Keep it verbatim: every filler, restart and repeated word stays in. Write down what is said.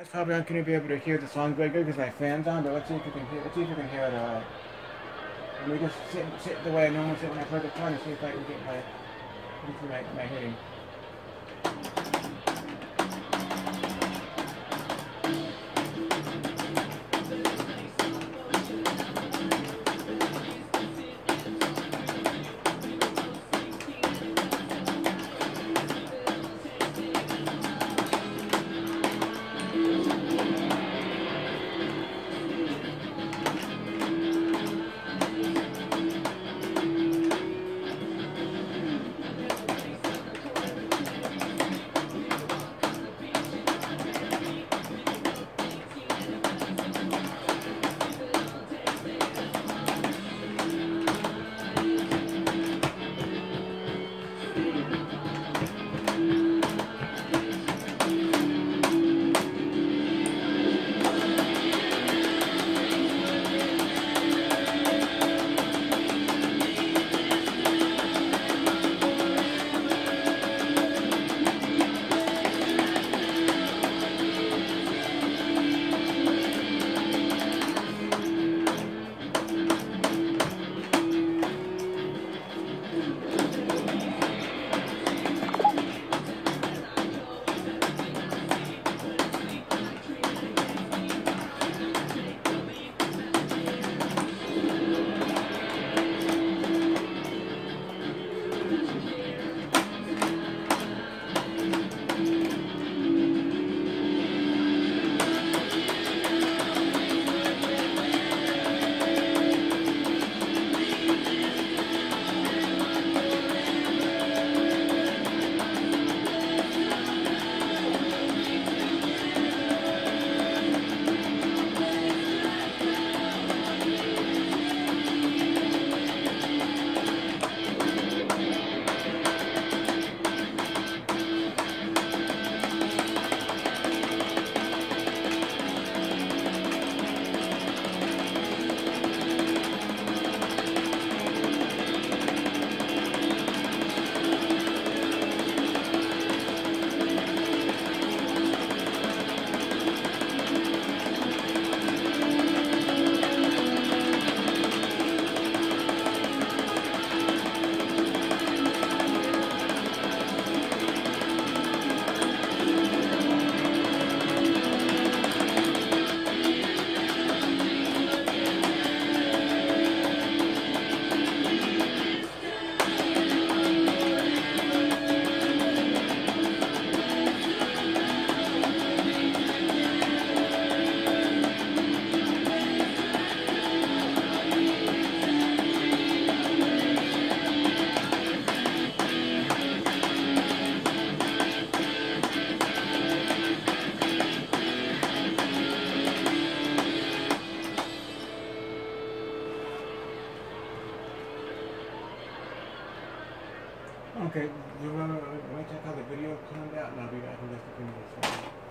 That's probably not going to be able to hear the song very good because my fan's on, but let's see if you can hear. Let's see if you can hear it alright. Let me just sit, sit the way I normally sit when I play the guitar and see if I can get my, get my, my hitting. Okay, let me check how the video turned out and I'll be back in just a few minutes.